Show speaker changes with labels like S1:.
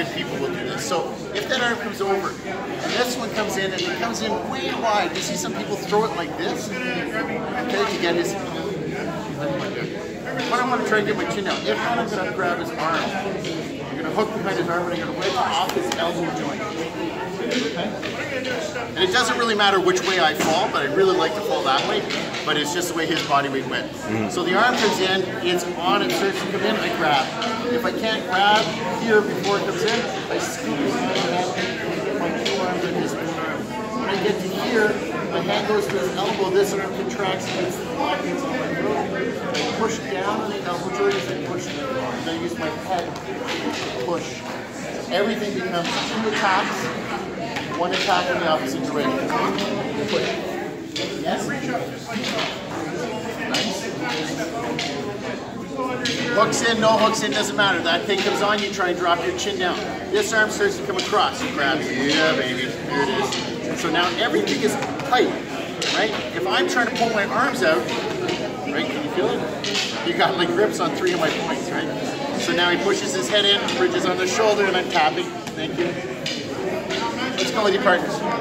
S1: good people will do this. So if that arm comes over, and this one comes in, and it comes in way wide, you see some people throw it like this, okay, to get his, what I want to try to get my chin down. If not, I'm going to grab his arm. I'm going to hook behind his arm, and I'm going to wedge off his elbow joint. Okay? And it doesn't really matter which way I fall, but I really like to fall that way, but it's just the way his body weight went. So the arm comes in, it's on, it starts to come in, I grab. If I can't grab here before it comes in, I squeeze my two arms in his arm. When I get to here, my hand goes to his elbow, this arm contracts against the body, it's on my throat. I push down on the elbow joint as I push, and I use my head to push. So everything becomes 2 attacks, 1 attack in the opposite direction. Push. Yes? Nice. Hooks in, no hooks in, doesn't matter. That thing comes on, you try and drop your chin down. This arm starts to come across, you grab it. Yeah, baby, here it is. So now everything is tight, right? If I'm trying to pull my arms out, right, can you feel it? You got like grips on 3 of my points, right? So now he pushes his head in, bridges on the shoulder, and I'm tapping. Thank you. Let's go with your partners.